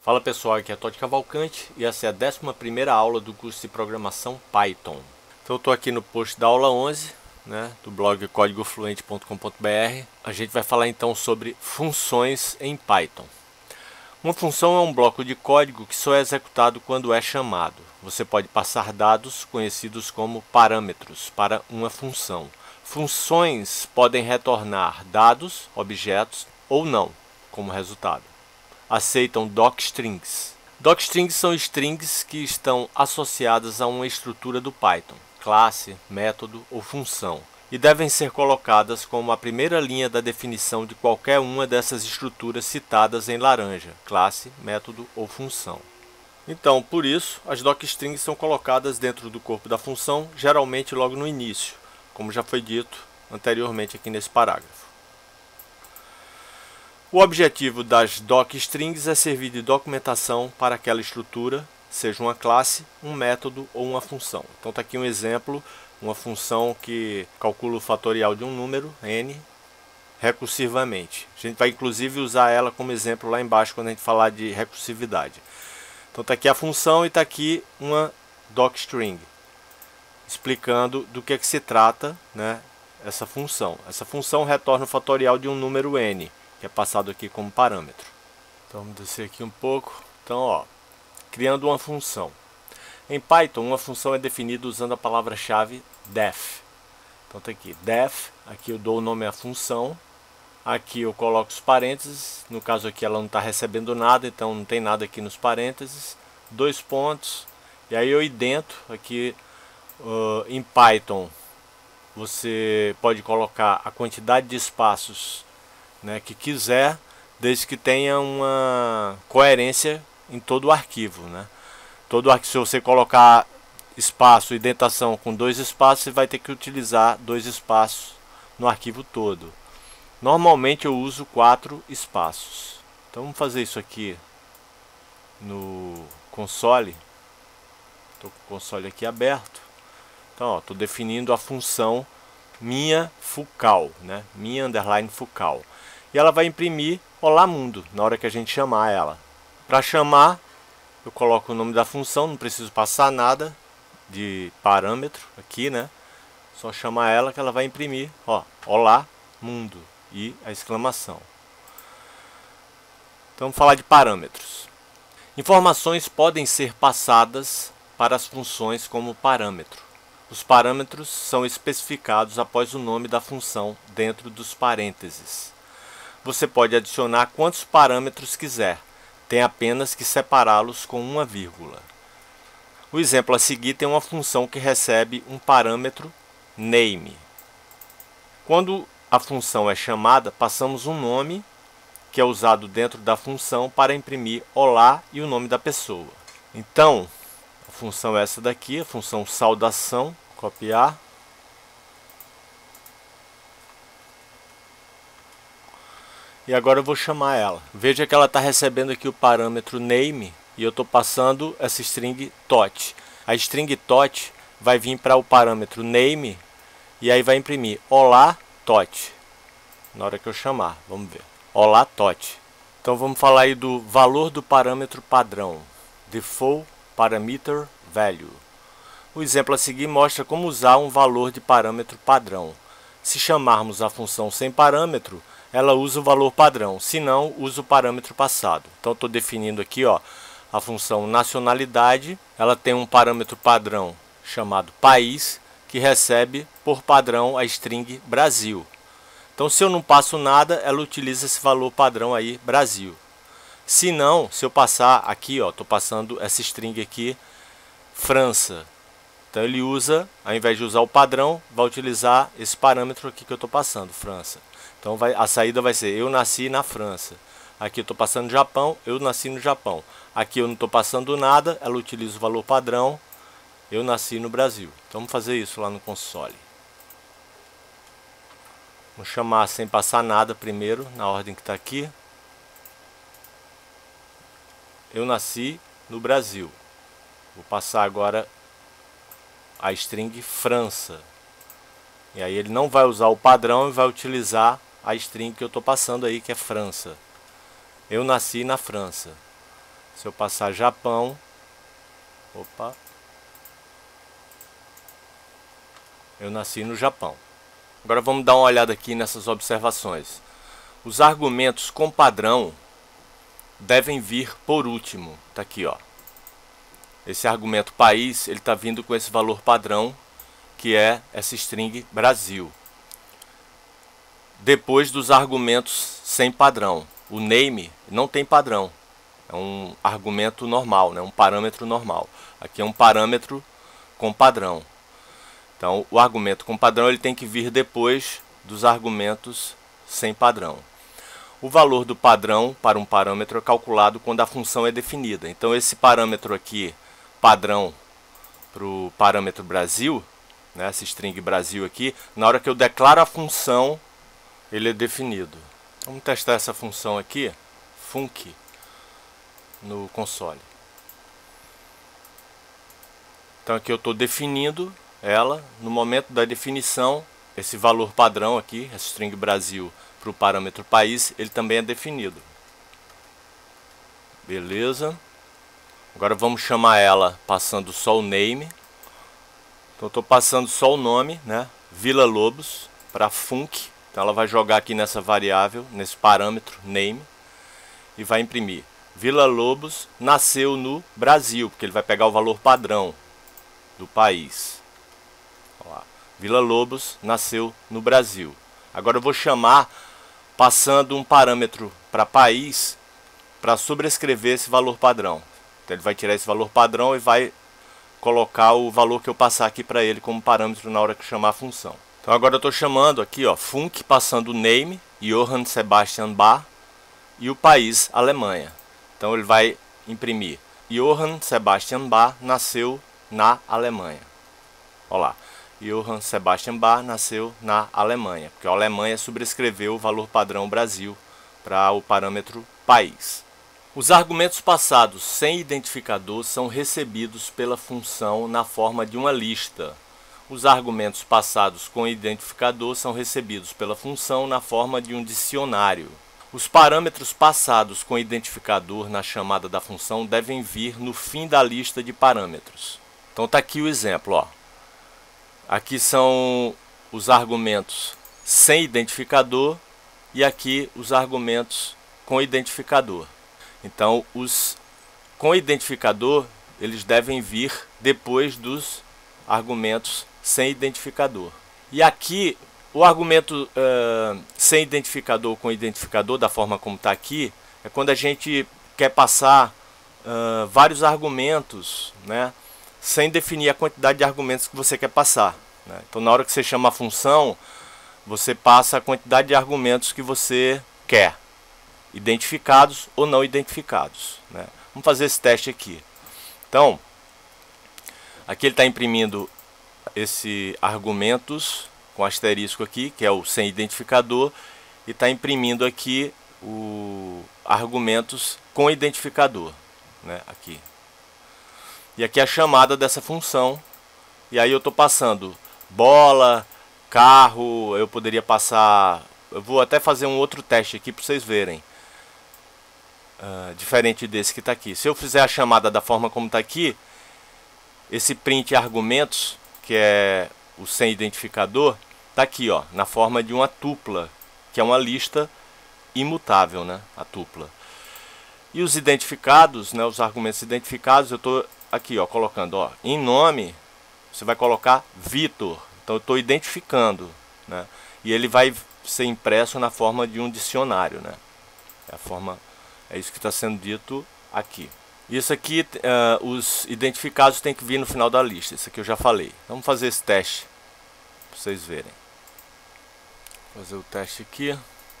Fala pessoal, aqui é Todd Cavalcante e essa é a 11ª aula do curso de programação Python. Então eu estou aqui no post da aula 11, do blog códigofluente.com.br. A gente vai falar então sobre funções em Python. Uma função é um bloco de código que só é executado quando é chamado. Você pode passar dados conhecidos como parâmetros para uma função. Funções podem retornar dados, objetos ou não, como resultado. Aceitam docstrings. Docstrings são strings que estão associadas a uma estrutura do Python, classe, método ou função, e devem ser colocadas como a primeira linha da definição de qualquer uma dessas estruturas citadas em laranja, classe, método ou função. Então, por isso, as docstrings são colocadas dentro do corpo da função, geralmente logo no início, como já foi dito anteriormente aqui nesse parágrafo. O objetivo das docstrings é servir de documentação para aquela estrutura, seja uma classe, um método ou uma função. Então está aqui um exemplo, uma função que calcula o fatorial de um número, n, recursivamente. A gente vai inclusive usar ela como exemplo lá embaixo quando a gente falar de recursividade. Então está aqui a função e está aqui uma docstring, explicando do que se trata, essa função. Essa função retorna o fatorial de um número n, que é passado aqui como parâmetro. Então vamos descer aqui um pouco. Então, criando uma função. Em Python, uma função é definida usando a palavra-chave def. Então tá aqui, def, aqui eu dou o nome à função, aqui eu coloco os parênteses, no caso aqui ela não está recebendo nada, então não tem nada aqui nos parênteses, 2 pontos, e aí eu idento aqui em Python, você pode colocar a quantidade de espaços que quiser, desde que tenha uma coerência em todo o arquivo. Todo arquivo, se você colocar espaço, indentação com 2 espaços, você vai ter que utilizar 2 espaços no arquivo todo. Normalmente eu uso 4 espaços. Então vamos fazer isso aqui no console. Estou com o console aqui aberto. Então estou definindo a função minha focal, minha underline focal. E ela vai imprimir Olá Mundo na hora que a gente chamar ela. Para chamar, eu coloco o nome da função, não preciso passar nada de parâmetro aqui, Só chamar ela que ela vai imprimir, Olá Mundo e a exclamação. Então vamos falar de parâmetros. Informações podem ser passadas para as funções como parâmetro. Os parâmetros são especificados após o nome da função dentro dos parênteses. Você pode adicionar quantos parâmetros quiser, tem apenas que separá-los com uma vírgula. O exemplo a seguir tem uma função que recebe um parâmetro name. Quando a função é chamada, passamos um nome que é usado dentro da função para imprimir olá e o nome da pessoa. Então, a função é essa daqui, a função saudação, copiar. E agora eu vou chamar ela. Veja que ela está recebendo aqui o parâmetro name e eu estou passando essa string tot. A string tot vai vir para o parâmetro name e aí vai imprimir olá tot. Na hora que eu chamar, vamos ver. Olá tot. Então vamos falar aí do valor do parâmetro padrão. Default parameter value. O exemplo a seguir mostra como usar um valor de parâmetro padrão. Se chamarmos a função sem parâmetro, ela usa o valor padrão, se não, usa o parâmetro passado. Então estou definindo aqui a função nacionalidade, ela tem um parâmetro padrão chamado país, que recebe por padrão a string Brasil. Então se eu não passo nada, ela utiliza esse valor padrão aí, Brasil. Se não, se eu passar aqui, estou passando essa string aqui, França. Então ele usa, ao invés de usar o padrão, vai utilizar esse parâmetro aqui que eu estou passando, França. Então a saída vai ser eu nasci na França. Aqui eu estou passando Japão, eu nasci no Japão. Aqui eu não estou passando nada, ela utiliza o valor padrão, eu nasci no Brasil. Então vamos fazer isso lá no console. Vamos chamar sem passar nada primeiro, na ordem que está aqui. Eu nasci no Brasil. Vou passar agora a string França. E aí ele não vai usar o padrão e vai utilizar a string que eu estou passando aí, que é França. Eu nasci na França. Se eu passar Japão, opa, eu nasci no Japão. Agora vamos dar uma olhada aqui nessas observações. Os argumentos com padrão devem vir por último. Tá aqui, ó. Esse argumento país, ele está vindo com esse valor padrão, que é essa string Brasil. Depois dos argumentos sem padrão. O name não tem padrão. É um argumento normal, né? Um parâmetro normal. Aqui é um parâmetro com padrão. Então, o argumento com padrão ele tem que vir depois dos argumentos sem padrão. O valor do padrão para um parâmetro é calculado quando a função é definida. Então, esse parâmetro aqui, padrão, para o parâmetro Brasil, né? Essa string Brasil aqui, na hora que eu declaro a função, ele é definido. Vamos testar essa função aqui, func, no console. Então aqui eu estou definindo ela. No momento da definição, esse valor padrão aqui, essa string Brasil para o parâmetro país, ele também é definido. Beleza. Agora vamos chamar ela passando só o name. Então eu estou passando só o nome, né? Vila Lobos para func. Então ela vai jogar aqui nessa variável, nesse parâmetro name, e vai imprimir. Vila Lobos nasceu no Brasil, porque ele vai pegar o valor padrão do país. Olha lá. Vila Lobos nasceu no Brasil. Agora eu vou chamar passando um parâmetro para país para sobrescrever esse valor padrão. Então ele vai tirar esse valor padrão e vai colocar o valor que eu passar aqui para ele como parâmetro na hora que eu chamar a função. Então agora eu estou chamando aqui, ó, func passando o name, Johann Sebastian Bach, e o país, Alemanha. Então ele vai imprimir. Johann Sebastian Bach nasceu na Alemanha. Olha lá. Johann Sebastian Bach nasceu na Alemanha. Porque a Alemanha sobrescreveu o valor padrão Brasil para o parâmetro país. Os argumentos passados sem identificador são recebidos pela função na forma de uma lista. Os argumentos passados com identificador são recebidos pela função na forma de um dicionário. Os parâmetros passados com identificador na chamada da função devem vir no fim da lista de parâmetros. Então está aqui o exemplo, ó. Aqui são os argumentos sem identificador e aqui os argumentos com identificador. Então os com identificador eles devem vir depois dos argumentos sem identificador. E aqui o argumento sem identificador com identificador, da forma como está aqui, é quando a gente quer passar vários argumentos, né, sem definir a quantidade de argumentos que você quer passar, né? Então na hora que você chama a função, você passa a quantidade de argumentos que você quer, identificados ou não identificados, né? Vamos fazer esse teste aqui. Então, aqui ele está imprimindo esse argumentos com asterisco aqui, que é o sem identificador, e está imprimindo aqui o argumentos com identificador, né, aqui. E aqui é a chamada dessa função, e aí eu estou passando bola, carro, eu poderia passar, eu vou até fazer um outro teste aqui para vocês verem, diferente desse que está aqui. Se eu fizer a chamada da forma como está aqui, esse print argumentos, que é o sem identificador, está aqui, ó, na forma de uma tupla, que é uma lista imutável, né, a tupla. E os identificados, né, os argumentos identificados, eu estou aqui, ó, colocando, ó, em nome, você vai colocar Vitor. Então eu estou identificando, né, e ele vai ser impresso na forma de um dicionário, né. É isso que está sendo dito aqui. Isso aqui, os identificados têm que vir no final da lista. Isso aqui eu já falei. Vamos fazer esse teste para vocês verem. Vou fazer o teste aqui.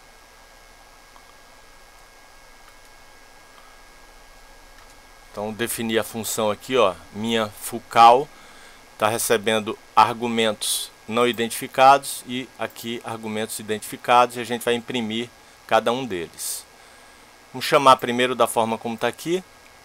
Então definir a função aqui, ó, minha Fucal está recebendo argumentos não identificados e aqui argumentos identificados, e a gente vai imprimir cada um deles. Vamos chamar primeiro da forma como está aqui.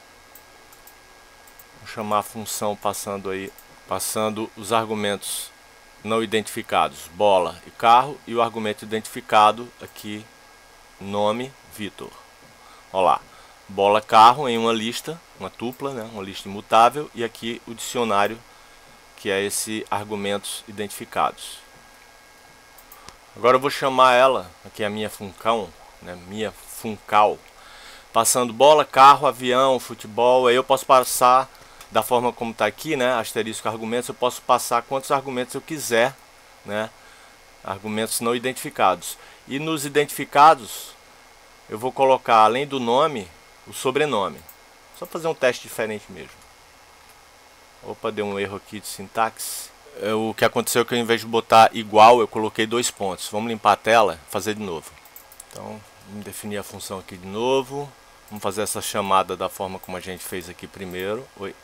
Vou chamar a função passando os argumentos não identificados, bola e carro, e o argumento identificado aqui, nome, Vitor. Olha lá, bola carro em uma lista, uma tupla, né? Uma lista imutável, e aqui o dicionário, que é esse argumentos identificados. Agora eu vou chamar ela, aqui é a minha função, né? Minha funcal, passando bola, carro, avião, futebol. Aí eu posso passar da forma como está aqui, né? Asterisco argumentos, eu posso passar quantos argumentos eu quiser, né? Argumentos não identificados. E nos identificados eu vou colocar, além do nome, o sobrenome. Só fazer um teste diferente mesmo. Opa, deu um erro aqui de sintaxe. O que aconteceu é que ao invés de botar igual, eu coloquei 2 pontos. Vamos limpar a tela e fazer de novo. Então, vamos definir a função aqui de novo. Vamos fazer essa chamada da forma como a gente fez aqui primeiro. Oi.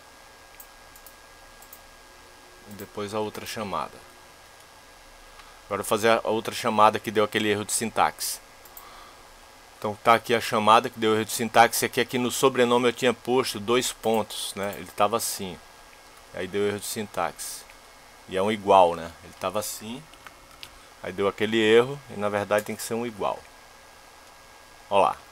E depois a outra chamada. Agora eu vou fazer a outra chamada que deu aquele erro de sintaxe. Então tá aqui a chamada que deu erro de sintaxe. Aqui no sobrenome eu tinha posto 2 pontos, né? Ele estava assim. Aí deu erro de sintaxe. E é um igual, né? Ele estava assim. Aí deu aquele erro. E na verdade tem que ser um igual. Olha lá.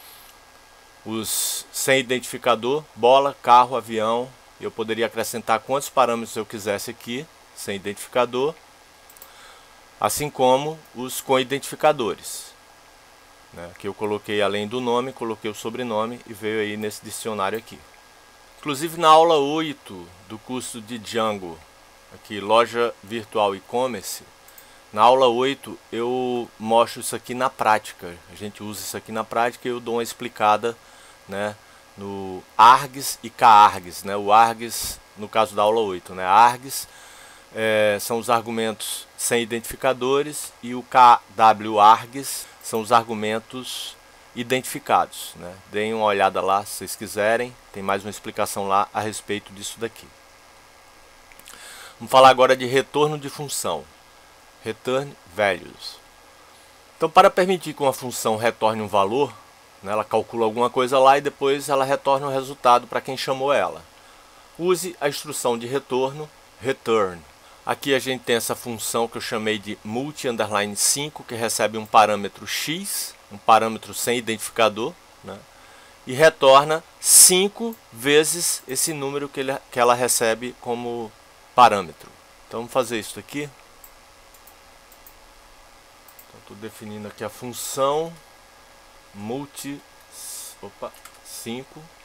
Os sem identificador, bola, carro, avião. Eu poderia acrescentar quantos parâmetros eu quisesse aqui, sem identificador. Assim como os com identificadores, né? Que eu coloquei além do nome, coloquei o sobrenome e veio aí nesse dicionário aqui. Inclusive na aula 8 do curso de Django, aqui loja virtual e-commerce, na aula 8 eu mostro isso aqui na prática. A gente usa isso aqui na prática e eu dou uma explicada, né, no args e cargs, né? O args no caso da aula 8, né? Args são os argumentos sem identificadores e o kwargs são os argumentos identificados, né? Deem uma olhada lá se vocês quiserem, tem mais uma explicação lá a respeito disso daqui. Vamos falar agora de retorno de função, return values. Então, para permitir que uma função retorne um valor, né, ela calcula alguma coisa lá e depois ela retorna o resultado para quem chamou ela. Use a instrução de retorno return. Aqui a gente tem essa função que eu chamei de multi_5, que recebe um parâmetro x, um parâmetro sem identificador, né, e retorna 5 vezes esse número que ela recebe como parâmetro. Então vamos fazer isso aqui. Estou definindo aqui a função multi_5.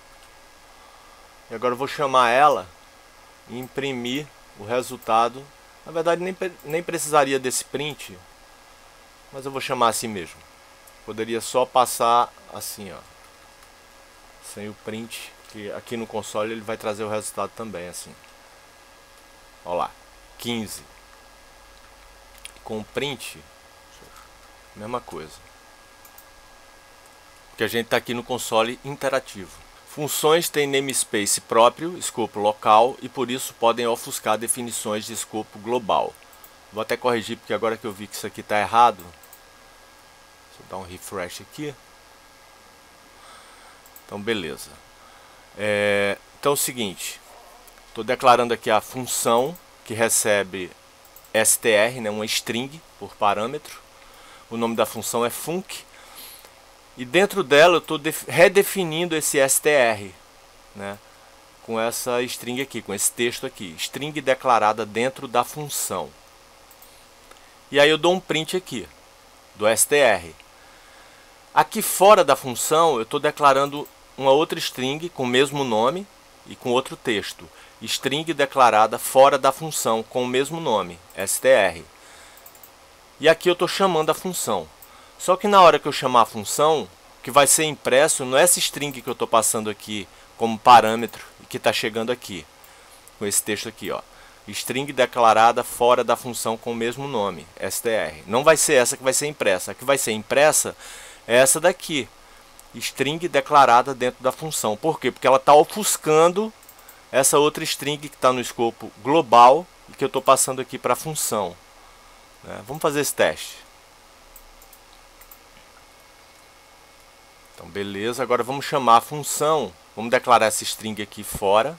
E agora eu vou chamar ela e imprimir o resultado. Na verdade nem precisaria desse print, mas eu vou chamar assim mesmo. Poderia só passar assim, ó, sem o print, que aqui no console ele vai trazer o resultado também assim. Olha lá, 15. Com o print, mesma coisa. Porque a gente está aqui no console interativo. Funções têm namespace próprio, escopo local, e por isso podem ofuscar definições de escopo global. Vou até corrigir, porque agora que eu vi que isso aqui está errado, deixa eu dar um refresh aqui. Então, beleza. Então é o seguinte, estou declarando aqui a função que recebe str, né, uma string por parâmetro. O nome da função é func. E dentro dela eu estou redefinindo esse str, né, com essa string aqui, com esse texto aqui. String declarada dentro da função. E aí eu dou um print aqui, do str. Aqui fora da função eu estou declarando uma outra string com o mesmo nome e com outro texto. String declarada fora da função com o mesmo nome, str. E aqui eu estou chamando a função. Só que na hora que eu chamar a função, o que vai ser impresso não é essa string que eu estou passando aqui como parâmetro e que está chegando aqui, com esse texto aqui, ó. String declarada fora da função com o mesmo nome, str. Não vai ser essa que vai ser impressa. A que vai ser impressa é essa daqui, string declarada dentro da função. Por quê? Porque ela está ofuscando essa outra string que está no escopo global e que eu estou passando aqui para a função. Vamos fazer esse teste. Então, beleza. Agora vamos chamar a função. Vamos declarar essa string aqui fora.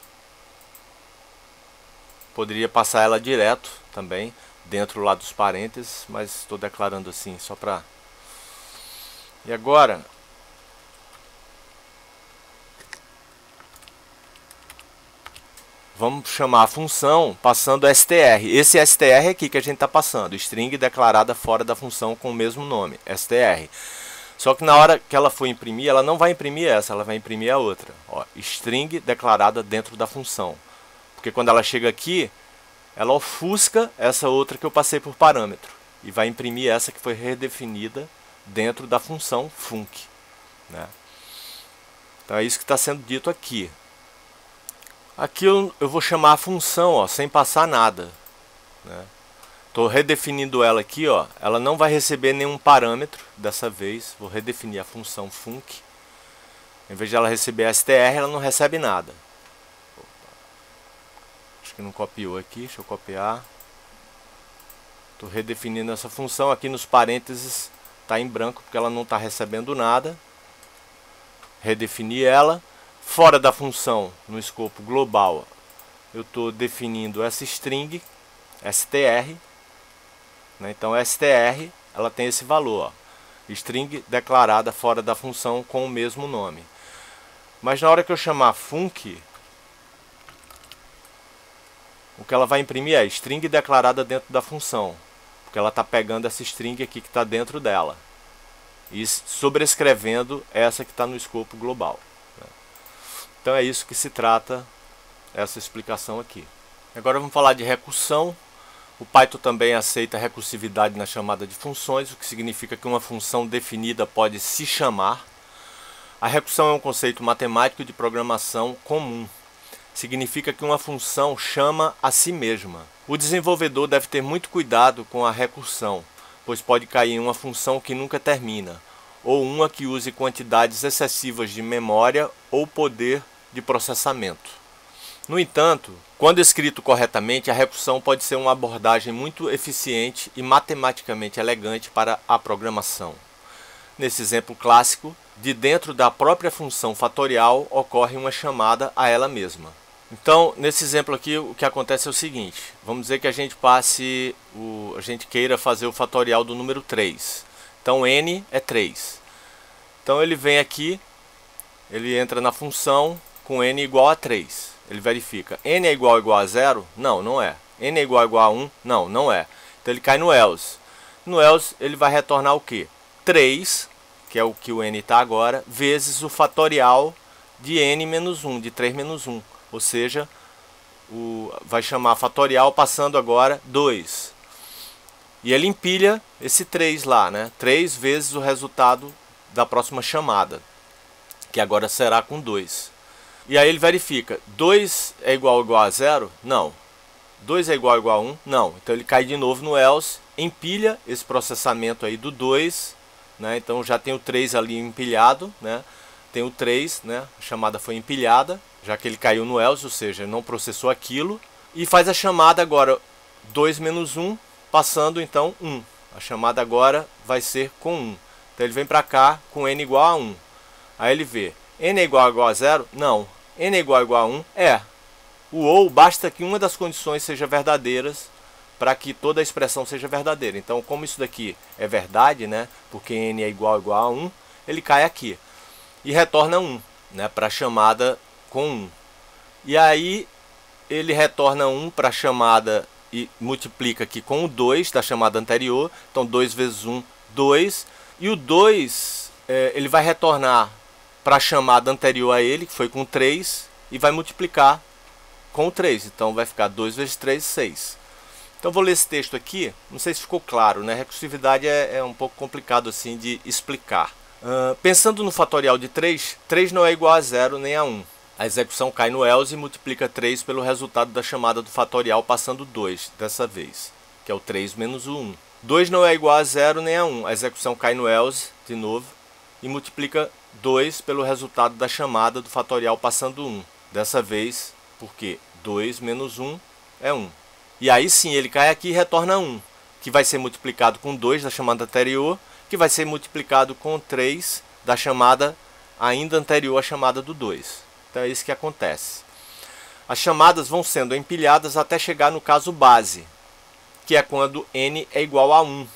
Poderia passar ela direto também, dentro lá dos parênteses, mas estou declarando assim, só para... E agora, vamos chamar a função passando str. Esse str aqui que a gente está passando, string declarada fora da função com o mesmo nome, str. Só que na hora que ela for imprimir, ela não vai imprimir essa, ela vai imprimir a outra. Ó, string declarada dentro da função. Porque quando ela chega aqui, ela ofusca essa outra que eu passei por parâmetro. E vai imprimir essa que foi redefinida dentro da função func, né? Então é isso que está sendo dito aqui. Aqui eu vou chamar a função, ó, sem passar nada, né? Estou redefinindo ela aqui, ó. Ela não vai receber nenhum parâmetro dessa vez. Vou redefinir a função func. Em vez de ela receber str, ela não recebe nada. Opa. Acho que não copiou aqui. Deixa eu copiar. Estou redefinindo essa função. Aqui nos parênteses está em branco porque ela não está recebendo nada. Redefini ela. Fora da função, no escopo global, eu estou definindo essa string str. Então str ela tem esse valor, ó, string declarada fora da função com o mesmo nome. Mas na hora que eu chamar func, o que ela vai imprimir é string declarada dentro da função, porque ela está pegando essa string aqui que está dentro dela e sobrescrevendo essa que está no escopo global. Então é isso que se trata essa explicação aqui. Agora vamos falar de recursão. O Python também aceita recursividade na chamada de funções, o que significa que uma função definida pode se chamar. A recursão é um conceito matemático de programação comum. Significa que uma função chama a si mesma. O desenvolvedor deve ter muito cuidado com a recursão, pois pode cair em uma função que nunca termina, ou uma que use quantidades excessivas de memória ou poder de processamento. No entanto, quando escrito corretamente, a recursão pode ser uma abordagem muito eficiente e matematicamente elegante para a programação. Nesse exemplo clássico, de dentro da própria função fatorial ocorre uma chamada a ela mesma. Então, nesse exemplo aqui, o que acontece é o seguinte: vamos dizer que a gente a gente queira fazer o fatorial do número 3. Então, n é 3. Então, ele vem aqui, ele entra na função com n igual a 3. Ele verifica, n é igual a 0? Não, não é. N é igual a 1? Não, não é. Então ele cai no else. No else ele vai retornar o quê? 3, que é o que o n está agora, vezes o fatorial de n menos 1, de 3 menos 1. Ou seja, vai chamar fatorial passando agora 2. E ele empilha esse 3 lá, né? 3 vezes o resultado da próxima chamada, que agora será com 2. E aí ele verifica, 2 é igual a 0? Não. 2 é igual a 1? Não. Então ele cai de novo no else, empilha esse processamento aí do 2, né? Então já tem o 3 ali empilhado, né? Tem o 3, né? A chamada foi empilhada, já que ele caiu no else, ou seja, não processou aquilo. E faz a chamada agora 2 menos 1, passando então 1. A chamada agora vai ser com 1. Então ele vem para cá com n igual a 1. Aí ele vê, n é igual a 0? Não. N é igual a 1? É. O ou basta que uma das condições seja verdadeiras para que toda a expressão seja verdadeira. Então, como isso daqui é verdade, né? Porque n é igual a 1, ele cai aqui. E retorna 1, né? Para a chamada com 1. E aí, ele retorna 1 para a chamada e multiplica aqui com o 2 da chamada anterior. Então, 2 vezes 1, 2. E o 2, ele vai retornar para a chamada anterior a ele, que foi com 3, e vai multiplicar com o 3. Então vai ficar 2 vezes 3, 6. Então vou ler esse texto aqui, não sei se ficou claro, né? Recursividade é um pouco complicado assim de explicar. Pensando no fatorial de 3, 3 não é igual a 0 nem a 1. A execução cai no else e multiplica 3 pelo resultado da chamada do fatorial, passando 2 dessa vez, que é o 3 menos o 1. 2 não é igual a 0 nem a 1. A execução cai no else, de novo, e multiplica 2 pelo resultado da chamada do fatorial passando 1. Dessa vez, porque 2 menos 1 é 1. E aí sim, ele cai aqui e retorna 1, que vai ser multiplicado com 2 da chamada anterior, que vai ser multiplicado com 3 da chamada ainda anterior à chamada do 2. Então é isso que acontece. As chamadas vão sendo empilhadas até chegar no caso base, que é quando n é igual a 1.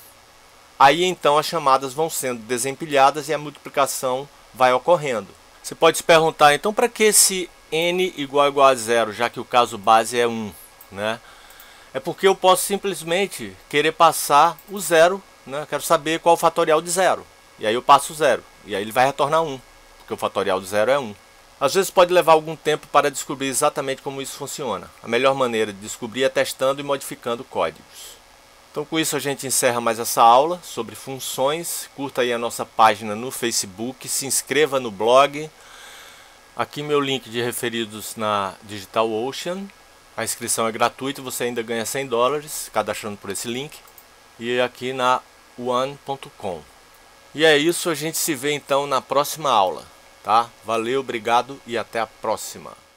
Aí então as chamadas vão sendo desempilhadas e a multiplicação vai ocorrendo. Você pode se perguntar, então para que esse n igual a 0, já que o caso base é 1, né? É porque eu posso simplesmente querer passar o zero, né? Quero saber qual é o fatorial de 0. E aí eu passo o 0. E aí ele vai retornar 1, porque o fatorial de 0 é 1. Às vezes pode levar algum tempo para descobrir exatamente como isso funciona. A melhor maneira de descobrir é testando e modificando códigos. Então com isso a gente encerra mais essa aula sobre funções. Curta aí a nossa página no Facebook, se inscreva no blog. Aqui meu link de referidos na DigitalOcean. A inscrição é gratuita e você ainda ganha $100 cadastrando por esse link. E aqui na one.com. E é isso, a gente se vê então na próxima aula. Tá? Valeu, obrigado e até a próxima.